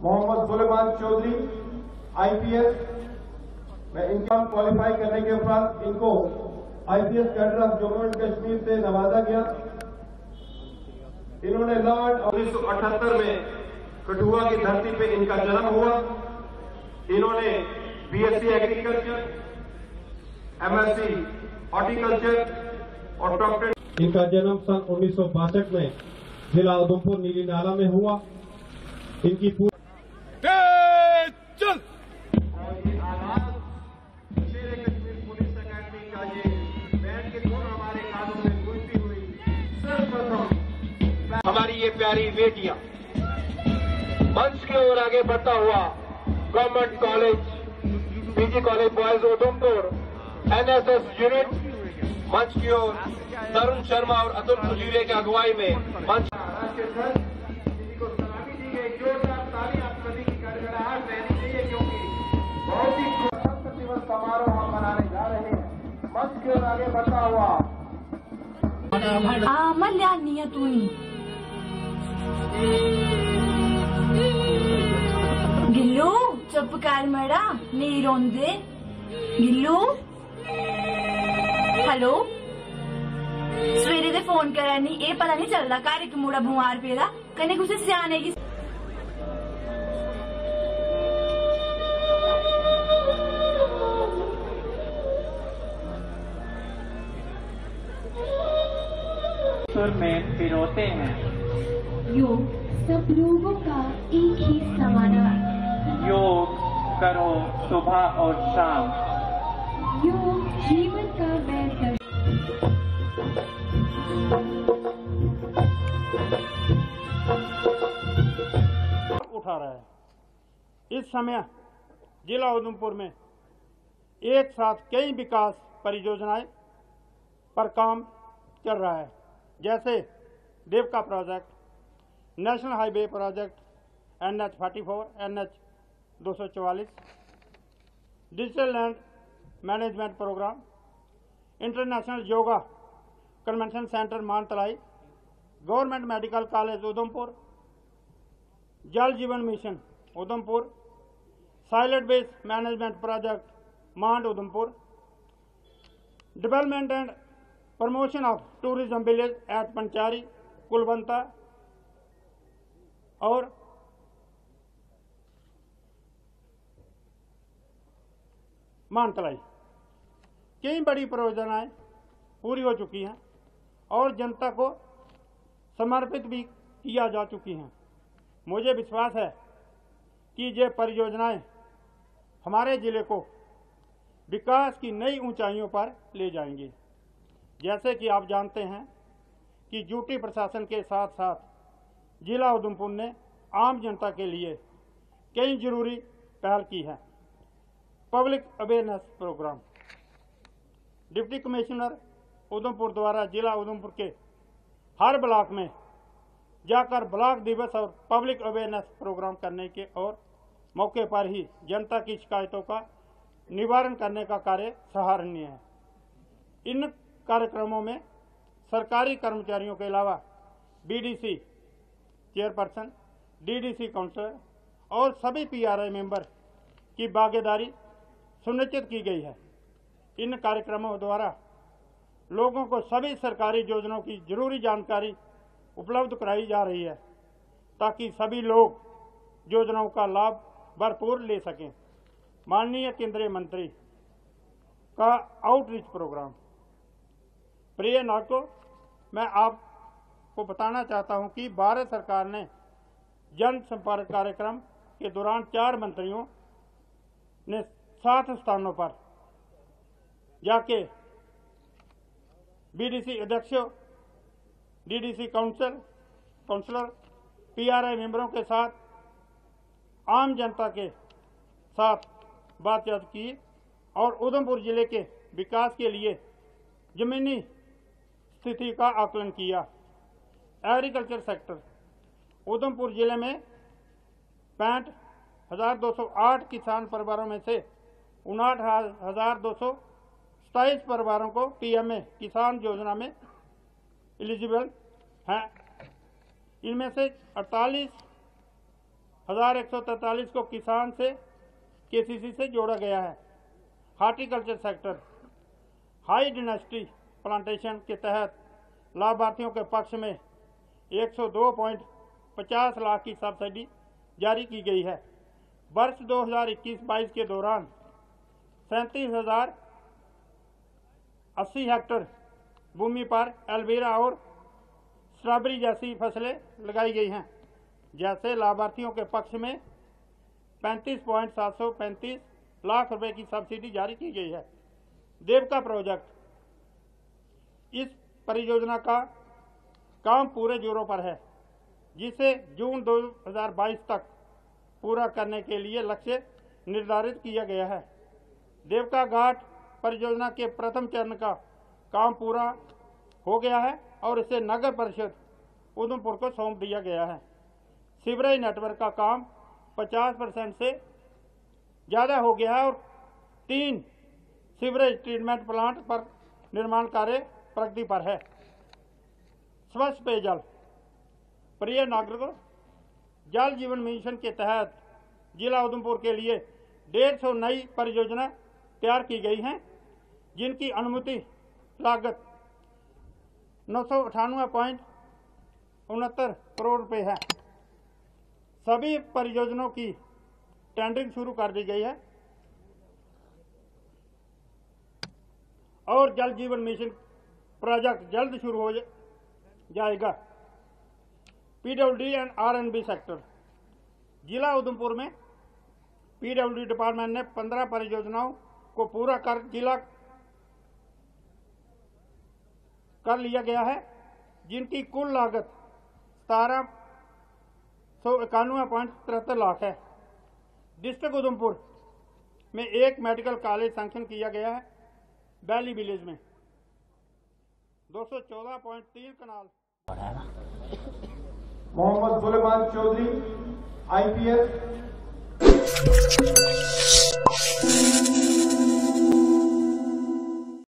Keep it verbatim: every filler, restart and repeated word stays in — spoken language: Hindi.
मोहम्मद सुलेमान चौधरी आईपीएस में इनका क्वालिफाई करने के उपरांत इनको IPS cadre of Jammu and Kashmir से नवाजा गया। इन्होंने लॉर्ड उन्नीस सौ अठहत्तर में कठुआ की धरती पे इनका जन्म हुआ। इन्होंने बीएससी एग्रीकल्चर, एमएससी हॉर्टिकल्चर और डॉक्टर। इनका जन्म सन उन्नीस सौ बासठ में जिला उधमपुर नीली नाला में हुआ। इनकी पूरी चल और ये आवाज शेर कश्मीर पुलिस अकेडमी का ये बैंड के धुन हमारे कानों में गूंजती हुई सर्वप्रथम हमारी ये प्यारी बेटियां मंच की ओर आगे बढ़ता हुआ government college PG college boys Udhampur NSS unit मंच की ओर तरुण शर्मा और अतुल सुजीरे की अगुवाई में मंच राष्ट्रीय ध्वज जिसी को सलामी दी गई। जोरदार ताली आप सभी की गड़गड़ाहट रहनी चाहिए क्योंकि बहुत ही गणतंत्र दिवस समारोह हम मनाने जा रहे हैं। मंच की ओर आगे बढ़ता हुआ आमल्या नियतुनी गिल्लू चुप कर मड़ा नहीं रोंदे गिल्लू। हेलो सवेरे दे फोन करा नहीं ये पता नहीं चलता घर एक मुड़ा बमार पेदा कन्नै कुछ स्याने की सुर में पिरोते हैं। योग सब लोगों का एक ही समाना। योग करो सुबह और शाम। योग जीवन का बेहतर उठा रहा है। इस समय जिला उधमपुर में एक साथ कई विकास परियोजनाएं पर काम चल रहा है, जैसे Devika project, national highway project, N H forty four, N H दो सौ चवालीस, digital land management programme, international yoga convention centre Mantalai, government medical college Udhampur, Jal Jeevan mission Udhampur, solid waste management project Mand Udhampur, development and promotion of tourism village at Panchari Kulwanta और मानतलाई। कई बड़ी परियोजनाएं पूरी हो चुकी हैं और जनता को समर्पित भी किया जा चुकी हैं। मुझे विश्वास है कि ये परियोजनाएं हमारे जिले को विकास की नई ऊंचाइयों पर ले जाएंगी। जैसे कि आप जानते हैं कि ड्यूटी प्रशासन के साथ साथ जिला उधमपुर ने आम जनता के लिए कई जरूरी पहल की है। Public awareness program, deputy commissioner Udhampur द्वारा जिला उधमपुर के हर ब्लॉक में जाकर ब्लॉक दिवस और पब्लिक अवेयरनेस प्रोग्राम करने के और मौके पर ही जनता की शिकायतों का निवारण करने का कार्य सराहनीय है। इन कार्यक्रमों में सरकारी कर्मचारियों के अलावा बीडीसी चेयरपर्सन, डीडीसी काउंसलर और सभी पीआरआई मेंबर की भागीदारी सुनिश्चित की गई है। इन कार्यक्रमों द्वारा लोगों को सभी सरकारी योजनाओं की जरूरी जानकारी उपलब्ध कराई जा रही है ताकि सभी लोग योजनाओं का लाभ भरपूर ले सकें। माननीय केंद्रीय मंत्री का आउटरीच प्रोग्राम। प्रिय नागरिकों, मैं आपको बताना चाहता हूं कि भारत सरकार ने जन संपर्क कार्यक्रम के दौरान चार मंत्रियों ने सात स्थानों पर जाके बीडीसी अध्यक्षों, डीडीसी काउंसिल काउंसलर, पीआरआई मेंबरों के साथ आम जनता के साथ बातचीत की और उधमपुर जिले के विकास के लिए जमीनी स्थिति का आकलन किया। एग्रीकल्चर सेक्टर उधमपुर जिले में पैंठ हजार दो सौ आठ किसान परिवारों में से उनाठ हजार दो सौ सताईस परिवारों को पीएमए किसान योजना में एलिजिबल हैं। इनमें से अड़तालीस हजार एक सौ तैंतालीस को किसान से केसीसी से जोड़ा गया है। Horticulture sector high density plantation के तहत लाभार्थियों के पक्ष में एक सौ दो पॉइंट पचास लाख की सब्सिडी जारी की गई है। वर्ष दो हज़ार इक्कीस बाईस के दौरान सैंतीस हजार अस्सी हेक्टेयर भूमि पर एलोवेरा और स्ट्रॉबेरी जैसी फसलें लगाई गई हैं। जैसे लाभार्थियों के पक्ष में पैंतीस पॉइंट सात सौ पैंतीस लाख रुपए की सब्सिडी जारी की गई है। देवका प्रोजेक्ट, इस परियोजना का काम पूरे जोरों पर है, जिसे जून दो हज़ार बाईस तक पूरा करने के लिए लक्ष्य निर्धारित किया गया है। देवका घाट परियोजना के प्रथम चरण का काम पूरा हो गया है और इसे नगर परिषद उधमपुर को सौंप दिया गया है। सीवरेज नेटवर्क का काम पचास परसेंट से ज़्यादा हो गया है और तीन सीवरेज ट्रीटमेंट प्लांट पर निर्माण कार्य प्रगति पर है। स्वच्छ पेयजल, प्रिय नागरिकों, जल जीवन मिशन के तहत जिला उधमपुर के लिए डेढ़ सौ नई परियोजना तैयार की गई हैं, जिनकी अनुमति लागत नौ सौ अठानवे पॉइंट उनहत्तर करोड़ रुपए है। सभी परियोजनाओं की टेंडरिंग शुरू कर दी गई है और जल जीवन मिशन प्रोजेक्ट जल्द शुरू हो जाएगा। पीडब्ल्यूडी एंड आरएनबी सेक्टर, जिला उधमपुर में पीडब्ल्यूडी डिपार्टमेंट ने पंद्रह परियोजनाओं को पूरा कर जिला कर लिया गया है, जिनकी कुल लागत सतारह सौ इक्यानवे पॉइंट तिहत्तर लाख है। डिस्ट्रिक्ट उधमपुर में एक मेडिकल कॉलेज सैंक्शन किया गया है। वैली विलेज में दो सौ चौदह पॉइंट तीन kanal. Mohammad Suleman Chaudhary, I P S.